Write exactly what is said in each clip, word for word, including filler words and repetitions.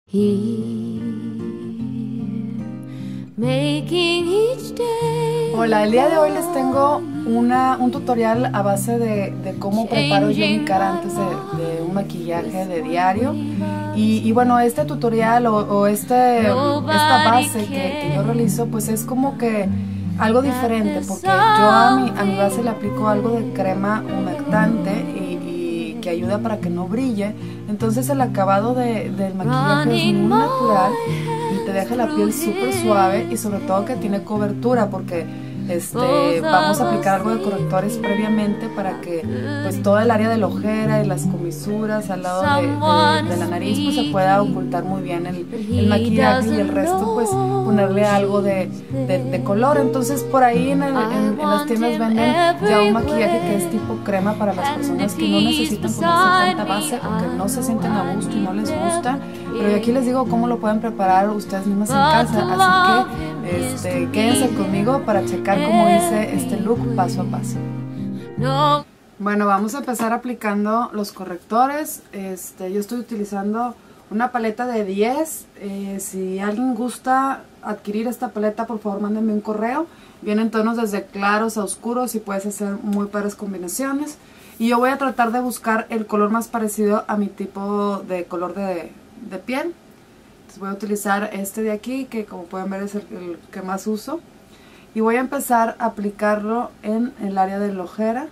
Hola, el día de hoy les tengo una, un tutorial a base de, de cómo preparo yo mi cara antes de, de un maquillaje de diario. Y, y bueno, este tutorial o, o este, esta base que, que yo realizo pues es como que algo diferente, porque yo a mi, a mi base le aplico algo de crema humectante y, y que ayuda para que no brille. Entonces el acabado de, del maquillaje es muy natural y te deja la piel súper suave y sobre todo que tiene cobertura, porque este, vamos a aplicar algo de correctores previamente para que pues todo el área de la ojera y las comisuras al lado de, de, de la nariz pues se pueda ocultar muy bien el, el maquillaje, y el resto pues ponerle algo de, de, de color. Entonces por ahí en, el, en, en las tiendas venden ya un maquillaje que es tipo crema para las personas que no necesitan ponerse tanta base o que no se sienten a gusto y no les gusta. Pero aquí les digo cómo lo pueden preparar ustedes mismas en casa, así que este, quédense conmigo para checar cómo hice este look paso a paso. Bueno, vamos a empezar aplicando los correctores. Este, yo estoy utilizando una paleta de diez. Eh, si alguien gusta adquirir esta paleta, por favor mándenme un correo. Vienen tonos desde claros a oscuros y puedes hacer muy padres combinaciones. Y yo voy a tratar de buscar el color más parecido a mi tipo de color de, de piel. Entonces voy a utilizar este de aquí, que como pueden ver es el, el que más uso. Y voy a empezar a aplicarlo en el área de la ojera.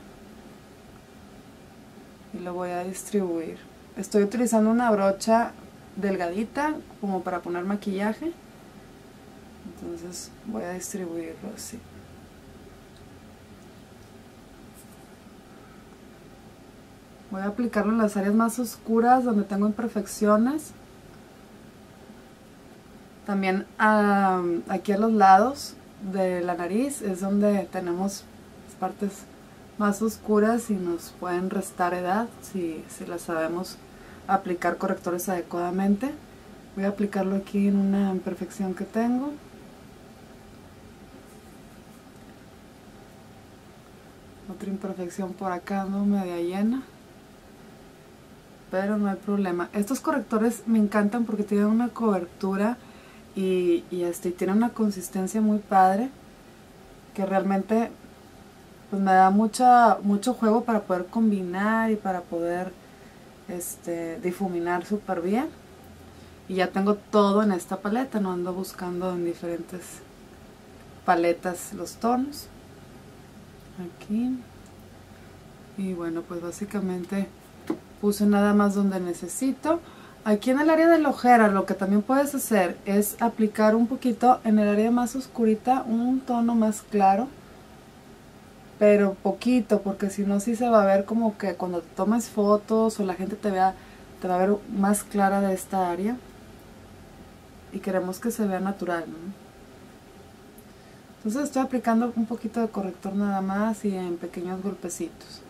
Y lo voy a distribuir. Estoy utilizando una brocha delgadita como para poner maquillaje. Entonces voy a distribuirlo así. Voy a aplicarlo en las áreas más oscuras donde tengo imperfecciones. También um, aquí a los lados de la nariz es donde tenemos las partes más oscuras y nos pueden restar edad si, si las sabemos aplicar correctores adecuadamente. Voy a aplicarlo aquí en una imperfección que tengo. Otra imperfección por acá, no media llena, pero no hay problema. Estos correctores me encantan porque tienen una cobertura y, y este, tienen una consistencia muy padre que realmente pues me da mucha, mucho juego para poder combinar y para poder este, difuminar súper bien. Y ya tengo todo en esta paleta, no ando buscando en diferentes paletas los tonos. Aquí. Y bueno, pues básicamente puse nada más donde necesito. Aquí en el área de la ojera lo que también puedes hacer es aplicar un poquito en el área más oscurita un tono más claro, pero poquito, porque si no sí se va a ver como que cuando te tomes fotos o la gente te vea, te va a ver más clara de esta área y queremos que se vea natural, ¿no? Entonces estoy aplicando un poquito de corrector nada más y en pequeños golpecitos.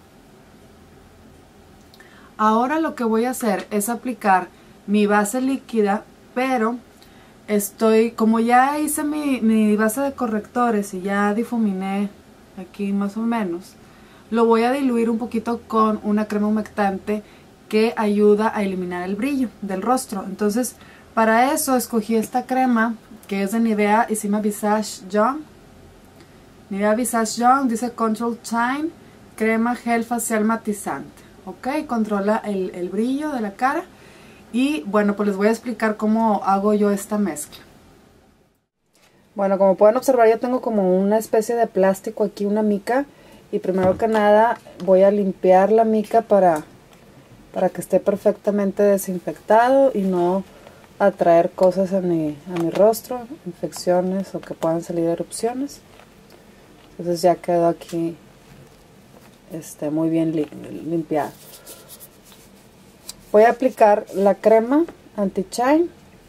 Ahora lo que voy a hacer es aplicar mi base líquida, pero estoy, como ya hice mi, mi base de correctores y ya difuminé aquí más o menos, lo voy a diluir un poquito con una crema humectante que ayuda a eliminar el brillo del rostro. Entonces para eso escogí esta crema que es de Nivea y se llama Visage Young. Nivea Visage Young, dice Control Shine, crema gel facial matizante. Ok, controla el, el brillo de la cara. Y bueno, pues les voy a explicar cómo hago yo esta mezcla. Bueno, como pueden observar yo tengo como una especie de plástico aquí, una mica. Y primero que nada voy a limpiar la mica para, para que esté perfectamente desinfectado y no atraer cosas a mi, a mi rostro, infecciones o que puedan salir erupciones. Entonces ya quedó aquí este, muy bien li limpiado. Voy a aplicar la crema anti-shine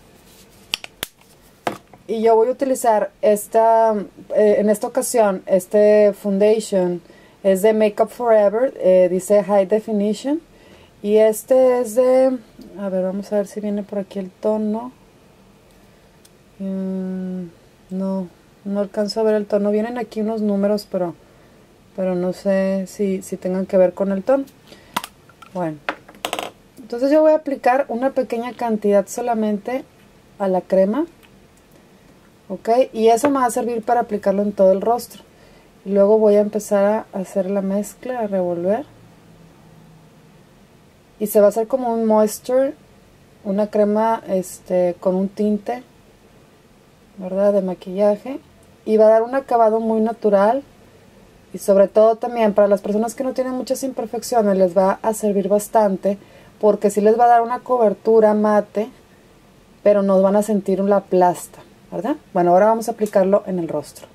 y yo voy a utilizar esta, eh, en esta ocasión, este foundation es de Makeup Forever, eh, dice High Definition. Y este es de, a ver, vamos a ver si viene por aquí el tono. Mm, no, no alcanzo a ver el tono. Vienen aquí unos números, pero, pero no sé si, si tengan que ver con el tono. Bueno, Entonces yo voy a aplicar una pequeña cantidad solamente a la crema, ok, y eso me va a servir para aplicarlo en todo el rostro. Y luego voy a empezar a hacer la mezcla, a revolver, y se va a hacer como un moisture, una crema este con un tinte, ¿verdad?, de maquillaje, y va a dar un acabado muy natural. Y sobre todo también para las personas que no tienen muchas imperfecciones les va a servir bastante, porque sí les va a dar una cobertura mate, pero no van a sentir la plasta, ¿verdad? Bueno, ahora vamos a aplicarlo en el rostro.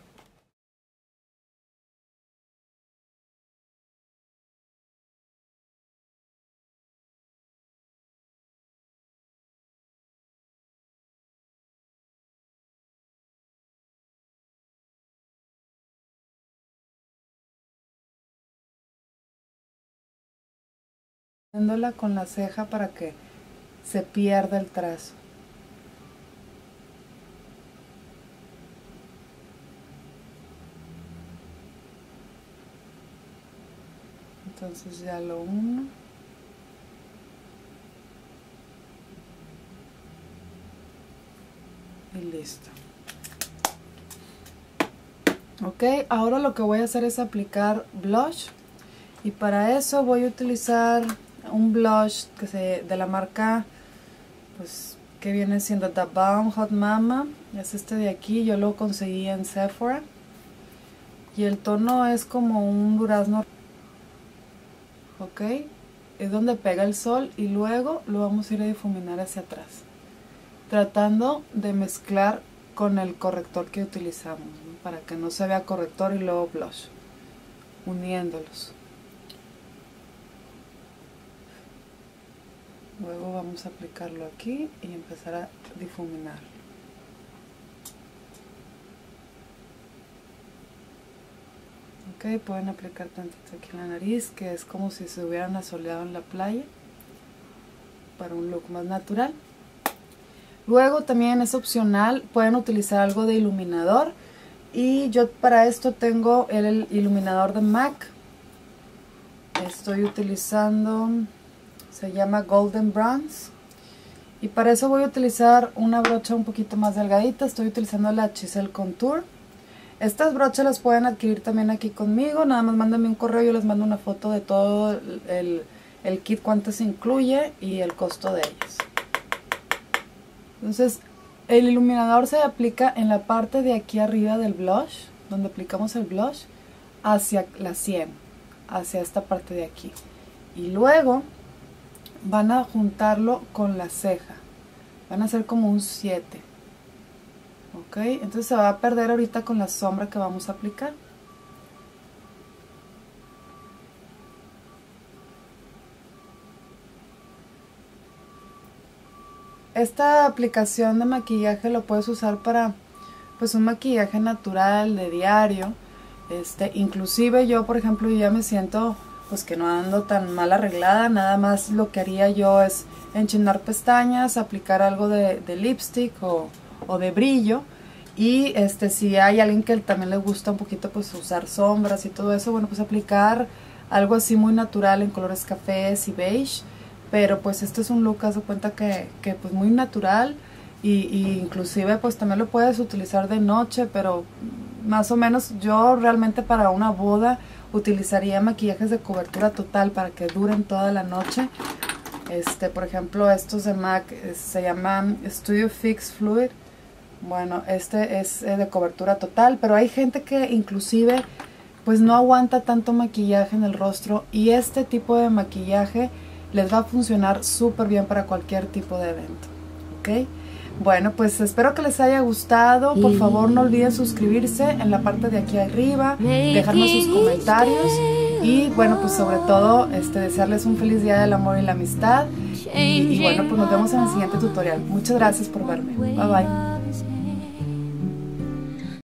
Haciéndola con la ceja para que se pierda el trazo. Entonces ya lo uno. Y listo. Ok, ahora lo que voy a hacer es aplicar blush. Y para eso voy a utilizar un blush que se, de la marca, pues, que viene siendo The Balm Hot Mama. Es este de aquí, yo lo conseguí en Sephora. Y el tono es como un durazno. Ok, es donde pega el sol y luego lo vamos a ir a difuminar hacia atrás, tratando de mezclar con el corrector que utilizamos, ¿no?, para que no se vea corrector y luego blush, uniéndolos. Luego vamos a aplicarlo aquí y empezar a difuminar. Ok, pueden aplicar tantito aquí en la nariz, que es como si se hubieran asoleado en la playa, para un look más natural. Luego también es opcional, pueden utilizar algo de iluminador, y yo para esto tengo el iluminador de MAC. Estoy utilizando, se llama Golden Bronze, y para eso voy a utilizar una brocha un poquito más delgadita. Estoy utilizando la Chisel Contour. Estas brochas las pueden adquirir también aquí conmigo, nada más mándenme un correo, yo les mando una foto de todo el, el kit, cuánto se incluye y el costo de ellas. Entonces el iluminador se aplica en la parte de aquí arriba del blush, donde aplicamos el blush, hacia la sien, hacia esta parte de aquí, y luego van a juntarlo con la ceja, van a hacer como un siete. Ok, entonces se va a perder ahorita con la sombra que vamos a aplicar. Esta aplicación de maquillaje lo puedes usar para, pues, un maquillaje natural de diario. Este, inclusive yo, por ejemplo, ya me siento pues que no ando tan mal arreglada, nada más lo que haría yo es enchinar pestañas, aplicar algo de, de lipstick o, o de brillo. Y este, si hay alguien que también le gusta un poquito pues usar sombras y todo eso, bueno, pues aplicar algo así muy natural en colores cafés y beige. Pero pues este es un look, haz de cuenta que, que pues muy natural, y, y inclusive pues también lo puedes utilizar de noche, pero más o menos yo realmente para una boda utilizaría maquillajes de cobertura total para que duren toda la noche. Este, por ejemplo, estos de MAC se llaman Studio Fix Fluid. Bueno, este es de cobertura total, pero hay gente que inclusive pues no aguanta tanto maquillaje en el rostro, y este tipo de maquillaje les va a funcionar súper bien para cualquier tipo de evento. ¿Ok? Bueno, pues espero que les haya gustado. Por favor, no olviden suscribirse en la parte de aquí arriba, dejarnos sus comentarios, y bueno, pues sobre todo este, desearles un feliz día del amor y la amistad. Y, y bueno, pues nos vemos en el siguiente tutorial. Muchas gracias por verme. Bye bye.